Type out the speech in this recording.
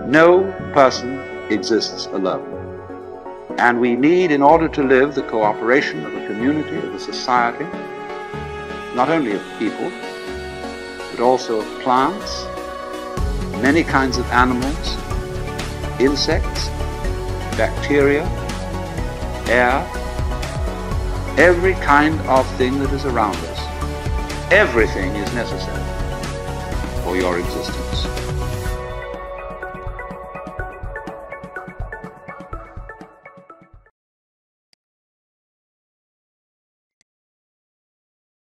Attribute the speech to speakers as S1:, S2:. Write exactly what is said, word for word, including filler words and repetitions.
S1: No person exists alone. And we need, in order to live, the cooperation of a community, of a society, not only of people, but also of plants, many kinds of animals, insects, bacteria, air, every kind of thing that is around us. Everything is necessary for your existence.